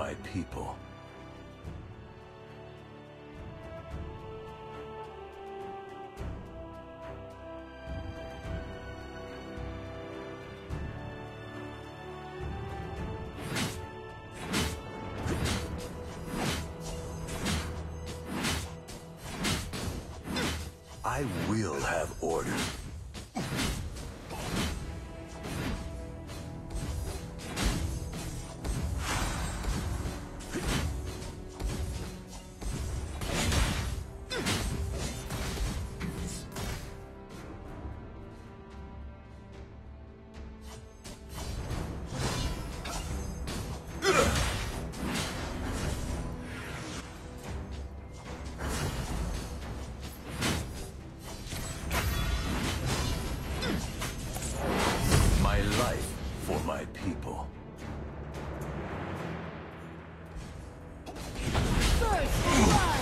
my people. I will have order. My life for my people. First blood!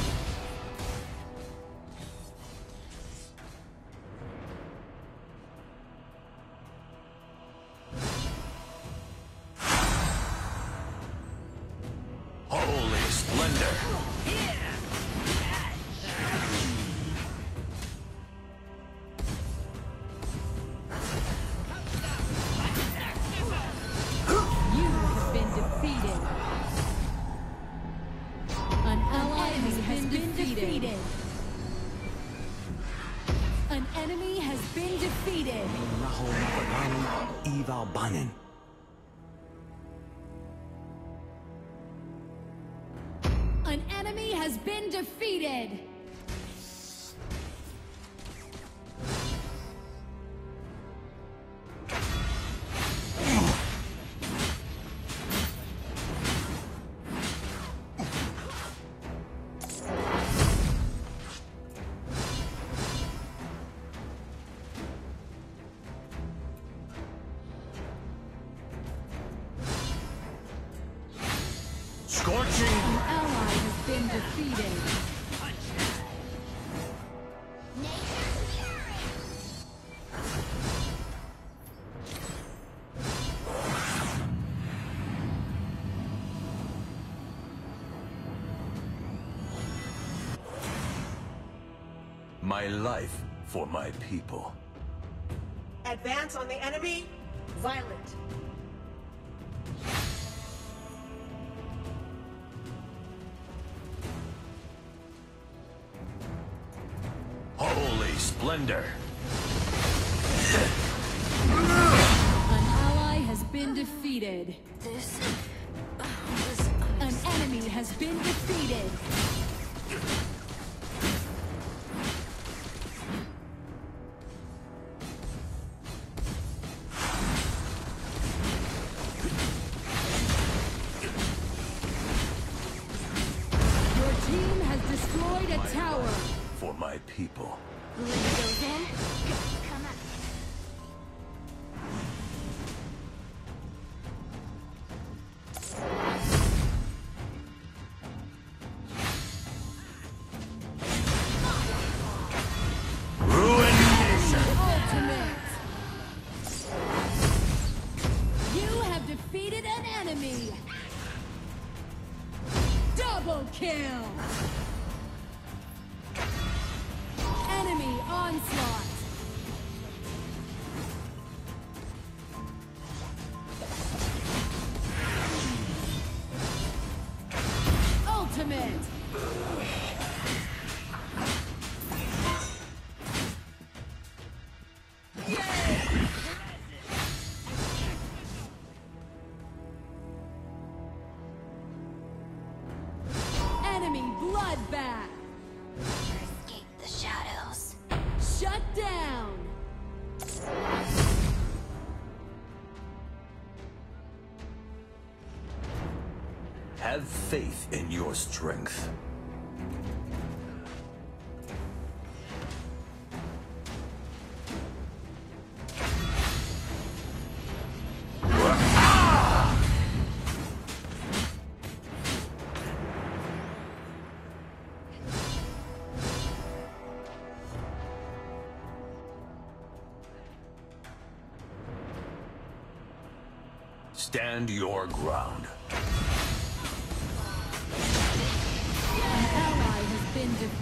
Holy splendor! An enemy has been defeated. An enemy has been defeated. Scorching! An ally has been defeated. My life for my people. Advance on the enemy. Violent. Holy splendor! An ally has been defeated. An enemy has been defeated. Your team has destroyed a tower. For my people. Ruination! Ultimate. You have defeated an enemy. Double kill. Enemy onslaught. Ultimate. Enemy bloodbath. Escape the shadows. Shut down. Have faith in your strength. Stand your ground.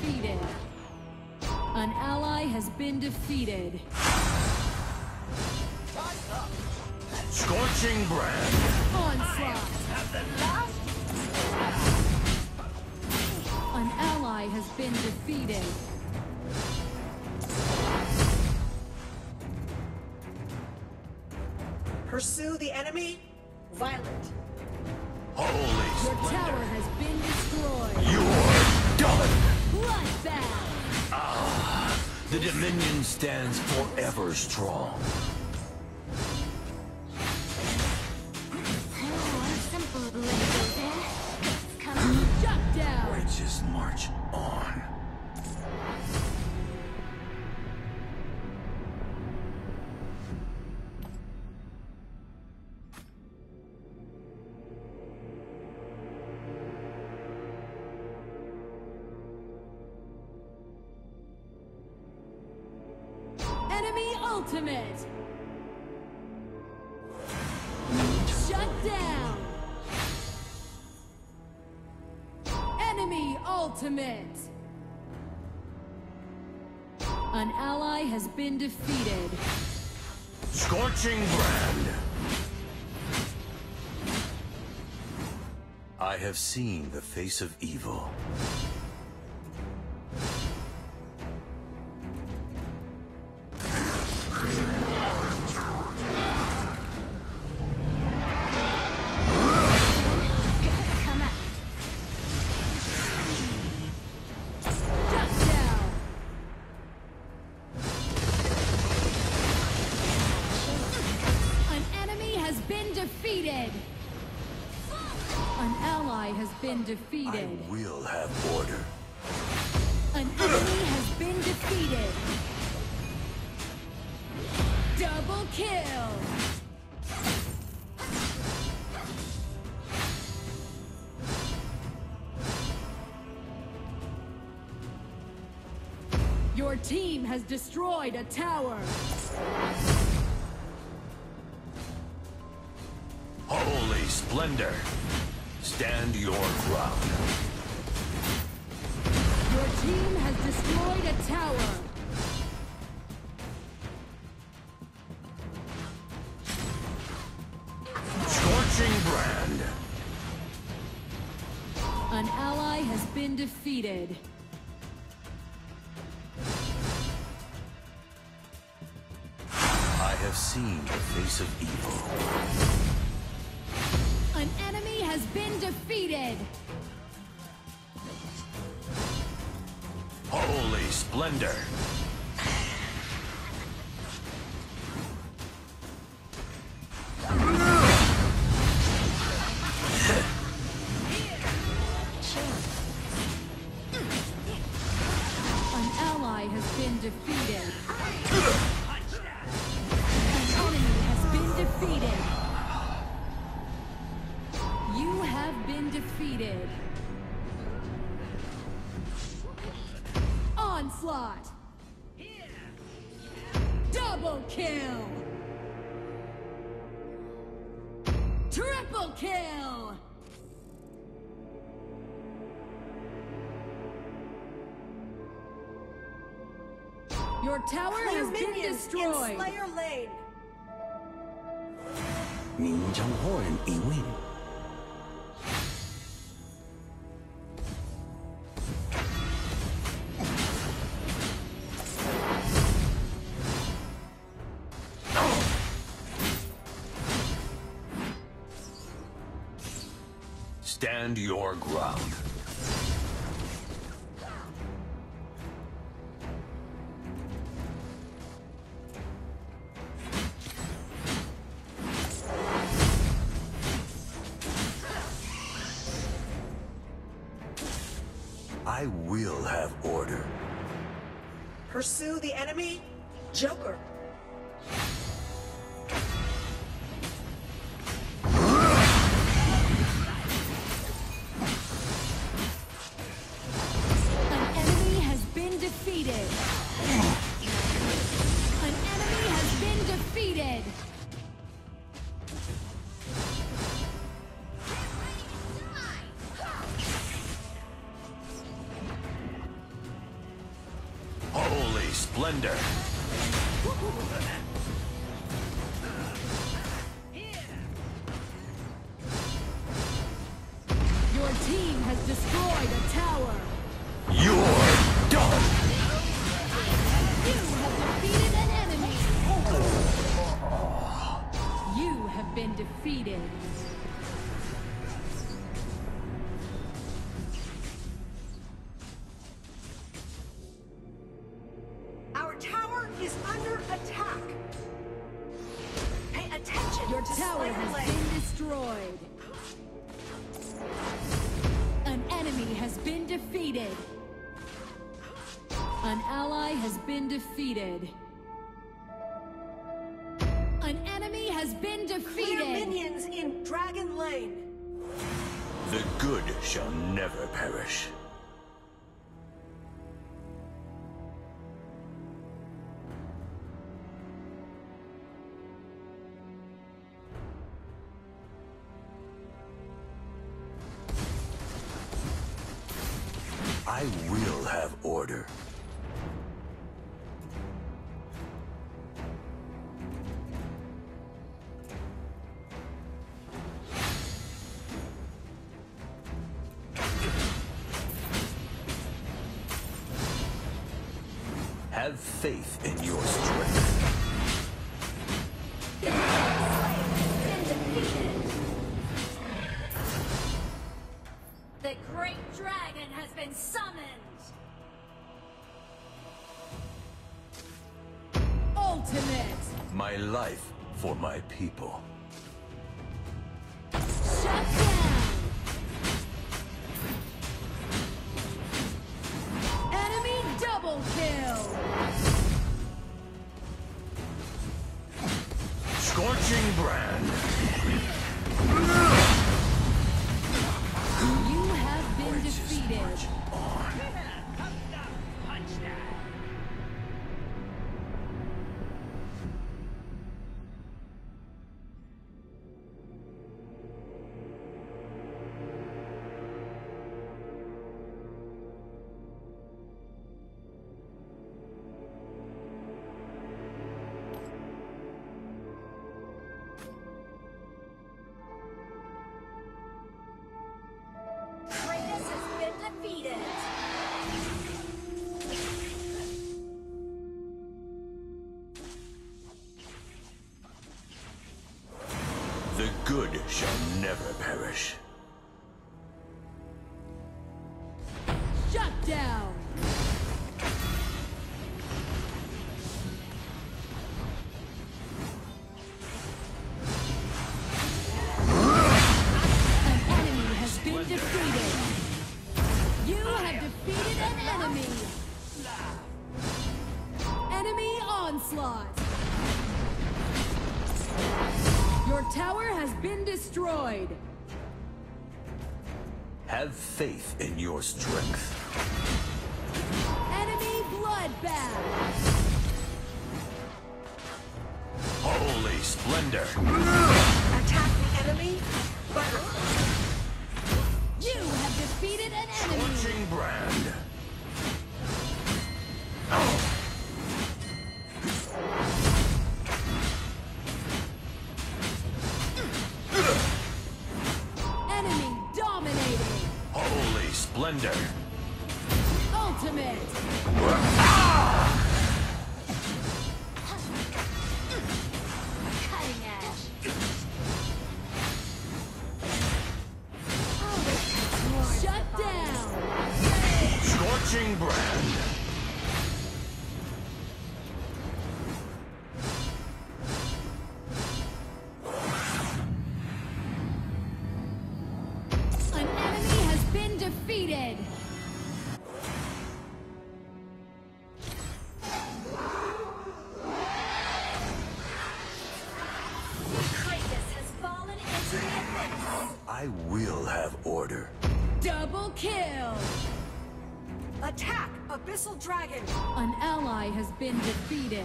defeated. An ally has been defeated. Scorching brand. Onslaught. An ally has been defeated. Pursue the enemy. Violet. Holy Your splendor. tower has been destroyed. You're done. Bloodbath. The Dominion stands forever strong. Simple blade, come Shut down. Righteous march on. Enemy ultimate. Shut down. Enemy ultimate. An ally has been defeated. Scorching brand. I have seen the face of evil. come up. Shut down. An enemy has been defeated. An ally has been I defeated. will have order. An enemy has been defeated. Double kill. Your team has destroyed a tower. Holy splendor. Stand your ground. Your team has destroyed a tower. Scorching brand. An ally has been defeated. I have seen the face of evil. An enemy has been defeated. Holy splendor. An ally has been defeated. An enemy has been defeated. You have been defeated. Onslaught. Double kill. Triple kill. Your tower Clear has been minions destroyed. in Slayer Lane. 您将获人一命。Stand your ground. I will have order. Pursue the enemy. Joker. An enemy has been defeated. An enemy has been defeated. splendor. Your team has destroyed a tower. You're done. You have defeated an enemy. You have been defeated. Our tower is under attack. Pay attention. Your to tower Slayer has Lane. been destroyed. An enemy has been defeated. An ally has been defeated. An enemy has been Clear defeated. minions in Dragon Lane. The good shall never perish. I will have order. Have faith in your strength. The great dragon has been summoned! Ultimate. My life for my people. Shut down. Enemy double kill. Scorching brand. You have been defeated. Kratos has been defeated! The good shall never perish. Shut down. An enemy has been defeated. You have defeated an enemy. Enemy onslaught. Your tower has been destroyed. Have faith in your strength. Enemy bloodbath. Holy splendor. Attack the enemy. But You have defeated an enemy. Scorching brand. Enemy dominating. Holy splendor. Ultimate. Cutting edge! Shut down. Scorching brand. An enemy has been defeated. Kratos has fallen into the abyss! I will have order. Double kill. attack Abyssal Dragon. An ally has been defeated.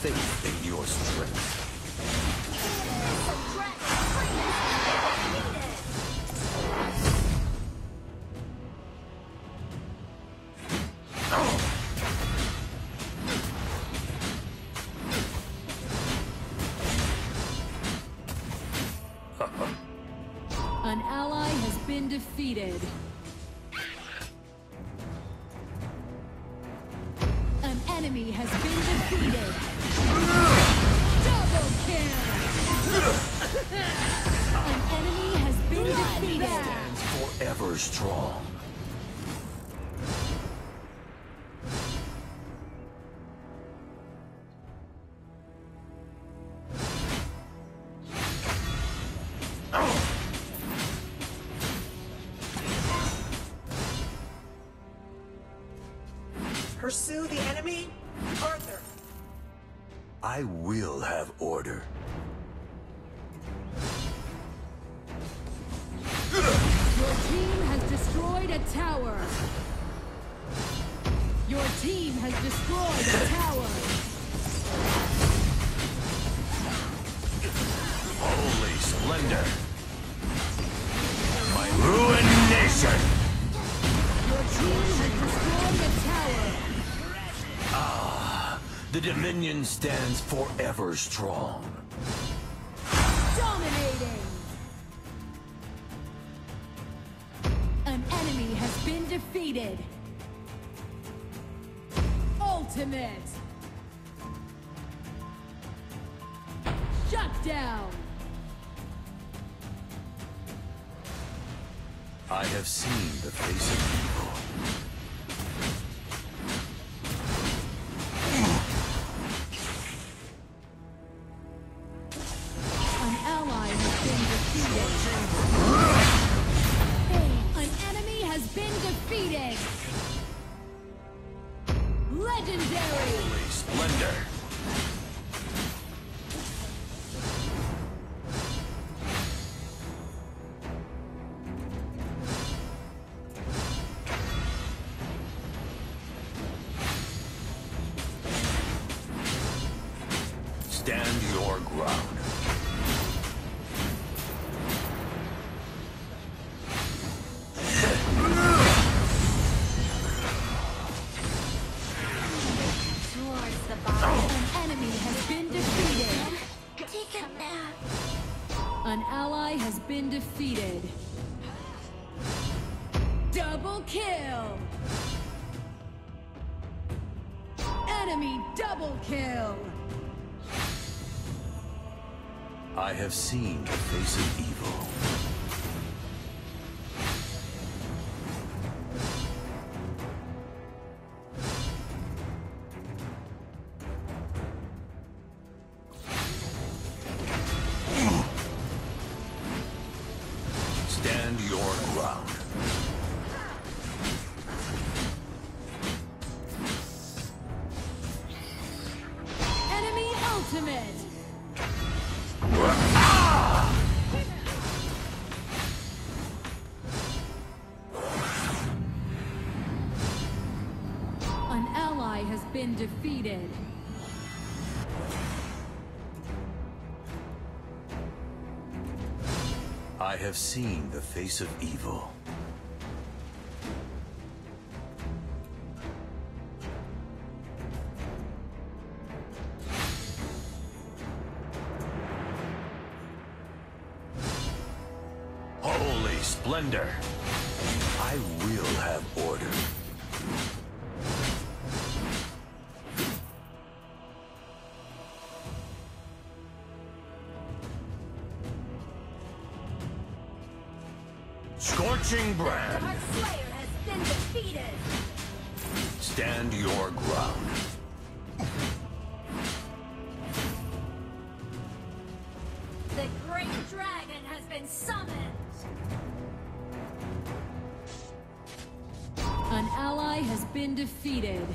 faith in your strength. An ally has been defeated. An enemy has been defeated. Double kill! An enemy has been defeated. Stands forever strong. Pursue the enemy, Arthur. I will have order. Your team has destroyed a tower. Your team has destroyed a tower. Holy splendor. My ruination. Your team has destroyed a tower. The Dominion stands forever strong. Dominating. An enemy has been defeated. Ultimate. Shut down. I have seen the face of evil. An ally has been defeated. An enemy has been defeated. Legendary. Holy splendor. Stand your ground. Towards the bottom. An enemy has been defeated. Take a nap. An ally has been defeated. Double kill. Enemy double kill. I have seen the face of evil. Stand your ground. Enemy ultimate. An ally has been defeated. I have seen the face of evil. Holy splendor. I will have order. Scorching brand. Dark Slayer has been defeated. Stand your ground. The great dragon has been summoned. An ally has been defeated.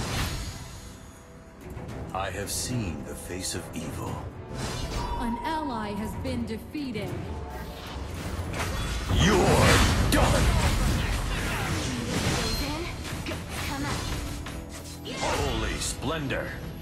I have seen the face of evil. An ally has been defeated. You're done! Come on. Holy splendor!